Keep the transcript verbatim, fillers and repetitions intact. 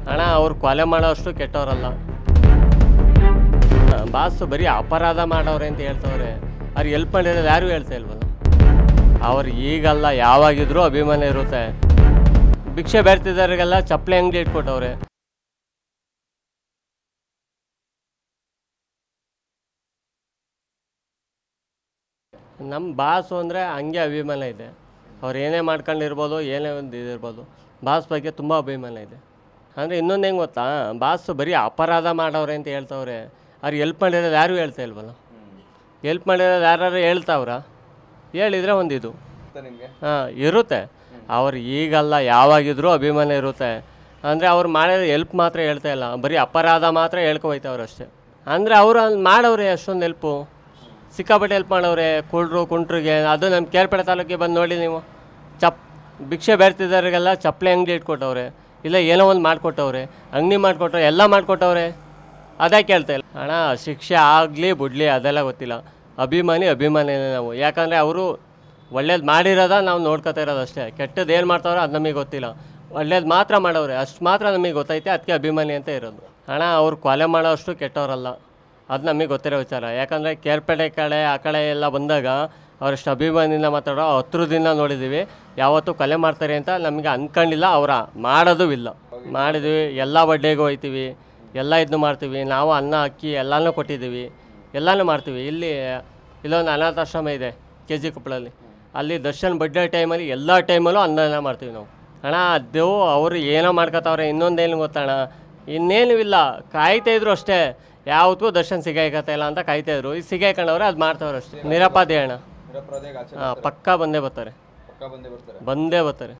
ಅಣ್ಣ ಅವ್ರು ಕೊಲೆ ಮಾಡೋಷ್ಟು ಕೆಟ್ಟವರಲ್ಲ. ಬಾಸು ಬರೀ ಅಪರಾಧ ಮಾಡವ್ರೆ ಅಂತ ಹೇಳ್ತವ್ರೆ, ಅವ್ರು ಎಲ್ಪ್ ಮಾಡಿರೋದು ಯಾರು ಹೇಳ್ತಾ ಇಲ್ವಲ್ಲ. ಅವ್ರು ಈಗಲ್ಲ ಯಾವಾಗಿದ್ರೂ ಅಭಿಮಾನ ಇರುತ್ತೆ. ಭಿಕ್ಷೆ ಬೇಡ್ತಿದ್ದವ್ರಿಗೆಲ್ಲ ಚಪ್ಪಲಿ ಅಂಗಡಿ ಇಟ್ಕೊಟ್ಟವ್ರೆ. ನಮ್ಮ ಬಾಸು ಅಂದರೆ ಹಂಗೆ ಅಭಿಮಾನ ಇದೆ. ಅವ್ರು ಏನೇ ಮಾಡ್ಕೊಂಡಿರ್ಬೋದು, ಏನೇ ಒಂದು ಇದಿರ್ಬೋದು, ಬಾಸ್ ಬಗ್ಗೆ ತುಂಬ ಅಭಿಮಾನ ಇದೆ. ಅಂದರೆ ಇನ್ನೊಂದು ಹೆಂಗೆ ಗೊತ್ತಾ, ಬಾಸು ಬರೀ ಅಪರಾಧ ಮಾಡವ್ರೆ ಅಂತ ಹೇಳ್ತವ್ರೆ, ಅವ್ರು ಎಲ್ಪ್ ಮಾಡಿರೋದು ಯಾರು ಹೇಳ್ತಾ ಇಲ್ವಲ್ಲ. ಎಲ್ಪ್ ಮಾಡಿರೋದು ಯಾರು ಹೇಳ್ತಾವ್ರ, ಹೇಳಿದರೆ ಒಂದಿದು ಹಾಂ ಇರುತ್ತೆ. ಅವ್ರು ಈಗಲ್ಲ ಯಾವಾಗಿದ್ರೂ ಅಭಿಮಾನ ಇರುತ್ತೆ. ಅಂದರೆ ಅವ್ರು ಮಾಡಿರೋ ಎಲ್ಪ್ ಮಾತ್ರ ಹೇಳ್ತಾ ಇಲ್ಲ, ಬರೀ ಅಪರಾಧ ಮಾತ್ರ ಹೇಳ್ಕೊ ಹೋಯ್ತವ್ರು ಅಷ್ಟೇ. ಅಂದರೆ ಅವರು ಅಲ್ಲಿ ಮಾಡವ್ರೆ ಅಷ್ಟೊಂದು ಎಲ್ಪು, ಸಿಕ್ಕಾಪಟ್ಟೆ ಹೆಲ್ಪ್ ಮಾಡವ್ರೆ ಕುಳ್ರು ಕುಂಟ್ರಿಗೆ. ಅದು ನಮ್ಮ ಕೇರ್ಪೇಟೆ ತಾಲೂಕಿಗೆ ಬಂದು ನೋಡಿ ನೀವು, ಚಪ್ ಭಿಕ್ಷೆ ಬೇಡ್ತಿದ್ದವ್ರಿಗೆಲ್ಲ ಚಪ್ಪಲಿ ಅಂಗಡಿ ಇಟ್ಕೊಟ್ಟವ್ರೆ, ಇಲ್ಲ ಏನೋ ಒಂದು ಮಾಡಿಕೊಟ್ಟವ್ರೆ, ಅಂಗಡಿ ಮಾಡಿಕೊಟ್ಟವ್ರೆ, ಎಲ್ಲ ಮಾಡಿಕೊಟ್ಟವ್ರೆ. ಅದೇ ಕೇಳ್ತಾ ಇಲ್ಲ ಅಣ್ಣ. ಶಿಕ್ಷೆ ಆಗಲಿ ಬಿಡ್ಲಿ ಅದೆಲ್ಲ ಗೊತ್ತಿಲ್ಲ. ಅಭಿಮಾನಿ ಅಭಿಮಾನಿನೇ ನಾವು. ಯಾಕಂದರೆ ಅವರು ಒಳ್ಳೇದು ಮಾಡಿರೋದ ನಾವು ನೋಡ್ಕೊತಾ ಇರೋದು ಅಷ್ಟೇ. ಕೆಟ್ಟದ್ದು ಏನು ಮಾಡ್ತಾವ್ರೋ ಅದು ನಮಗೆ ಗೊತ್ತಿಲ್ಲ. ಒಳ್ಳೇದು ಮಾತ್ರ ಮಾಡವ್ರೆ, ಅಷ್ಟು ಮಾತ್ರ ನಮಗೆ ಗೊತ್ತೈತೆ, ಅದಕ್ಕೆ ಅಭಿಮಾನಿ ಅಂತ ಇರೋದು. ಅಣ್ಣ ಅವ್ರು ಕೊಲೆ ಮಾಡೋ ಅಷ್ಟು ಕೆಟ್ಟವರಲ್ಲ, ಅದು ನಮಗೆ ಗೊತ್ತಿರೋ ವಿಚಾರ. ಯಾಕಂದರೆ ಕೇರ್ಪೇಟೆ ಕಡೆ ಆ ಕಡೆ ಎಲ್ಲ ಬಂದಾಗ ಅವರಷ್ಟು ಅಭಿಮಾನಿಯಿಂದ ಮಾತಾಡೋ ಹತ್ರದಿಂದ ನೋಡಿದ್ದೀವಿ. ಯಾವತ್ತೂ ಕೊಲೆ ಮಾಡ್ತಾರೆ ಅಂತ ನಮಗೆ ಅಂದ್ಕೊಂಡಿಲ್ಲ, ಅವರ ಮಾಡೋದು ಇಲ್ಲ. ಮಾಡಿದ್ವಿ, ಎಲ್ಲ ಬಡ್ಡೆಗೂ ಹೋಯ್ತೀವಿ, ಎಲ್ಲ ಇದನ್ನು ಮಾಡ್ತೀವಿ. ನಾವು ಅನ್ನ ಅಕ್ಕಿ ಎಲ್ಲನೂ ಕೊಟ್ಟಿದ್ದೀವಿ, ಎಲ್ಲನೂ ಮಾಡ್ತೀವಿ. ಇಲ್ಲಿ ಇಲ್ಲೊಂದು ಅನಾಥಾಶ್ರಮ ಇದೆ ಕೆ ಜಿ ಕೊಪ್ಪಳಲ್ಲಿ, ಅಲ್ಲಿ ದರ್ಶನ್ ಬಡ್ಡೆ ಟೈಮಲ್ಲಿ ಎಲ್ಲ ಟೈಮಲ್ಲೂ ಅನ್ನದಾನ ಮಾಡ್ತೀವಿ ನಾವು. ಅಣ್ಣ ಅದು ಅವರು ಏನೋ ಮಾಡ್ಕೊತಾವ್ರೆ. ಇನ್ನೊಂದೇನು ಗೊತ್ತಣ್ಣ, ಇನ್ನೇನು ಇಲ್ಲ, ಕಾಯ್ತಾಯಿದ್ರು ಅಷ್ಟೇ. ಯಾವತ್ತೂ ದರ್ಶನ್ ಸಿಗಾಯ್ಕತ್ತ ಇಲ್ಲ ಅಂತ ಕಾಯ್ತಾಯಿದ್ರು. ಈಗ ಸಿಗಾಯ್ಕೊಂಡವ್ರೆ, ಅದು ಮಾಡ್ತಾವ್ರೆ ಅಷ್ಟೇ. ನಿರಪರಾಧಿ ಅಣ್ಣ. ಹಾಂ, ಪಕ್ಕಾ ಬಂದೇ ಬರ್ತಾರೆ, ಬಂದೇ ಬರ್ತಾರೆ.